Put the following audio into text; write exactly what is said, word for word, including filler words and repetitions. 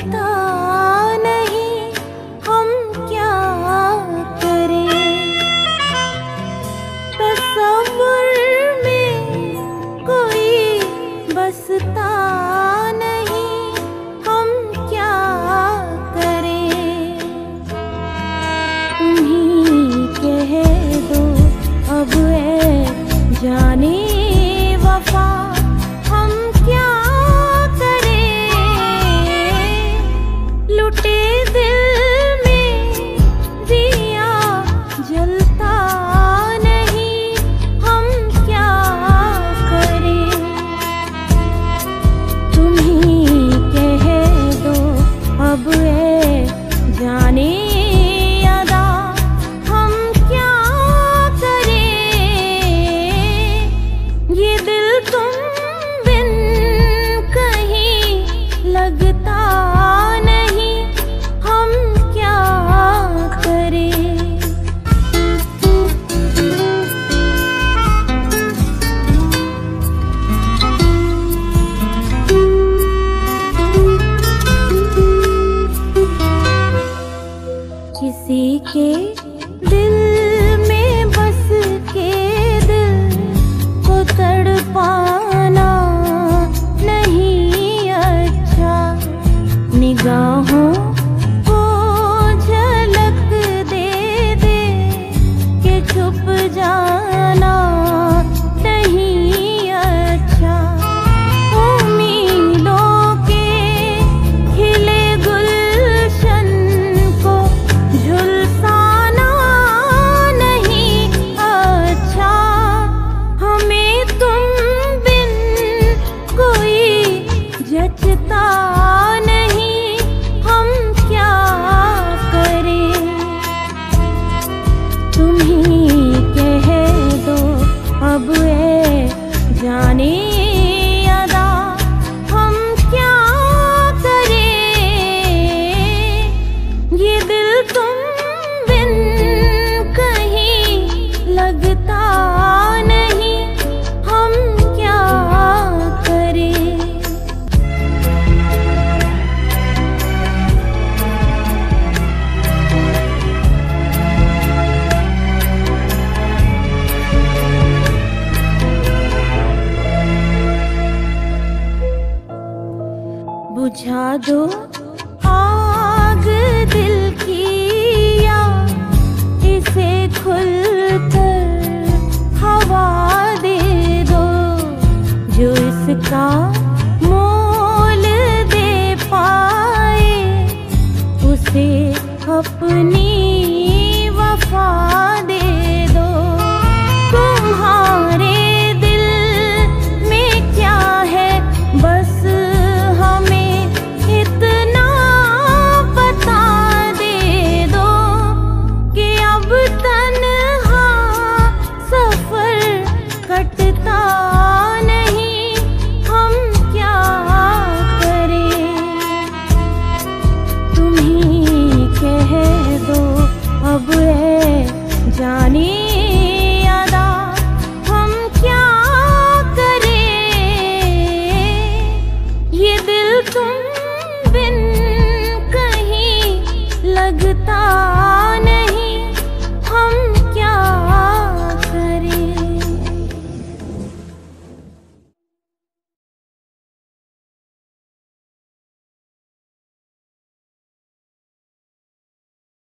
लगता नहीं, हम क्या करें। तसव्वुर में कोई बसता नहीं, हम क्या करें। तुम्हीं कह दो अब ए जाने वफा, हम क्या करें। लुटे दिल में दिया जलता नहीं, हम क्या करें। तुम्हीं कह दो अब ए जाने अदा, हम क्या करें। ये दिल तुम बिन कहीं लगता नहीं, हम क्या करें। किसी के दिल में बस के दिल को तड़पाना नहीं अच्छा। निगाहों को झलक दे दे के छुप जाना नहीं अच्छा। उम्मीदों के खिले गुलशन को झुलसाना नहीं अच्छा। हमें तुम बिन कोई जचता नहीं, हम क्या करें। तुम्हीं कह दो अब ए जाने अदा, हम क्या करें। ये दिल तुम बिन कहीं लगता नहीं, हम क्या करें। बुझा दो आग दिल की, या इसे खुलकर हवा दे दो। जो इसका मोल दे पाए, उसे अपनी वफा दे दो। तुम्हारे दिल में क्या है बस हमें इतना बता दे दो, कि अब तन्हा सफर कटता नहीं, हम क्या करें। तुम्हीं कह दो अब ए जाने अदा, हम क्या करें। ये दिल तुम बिन कहीं लगता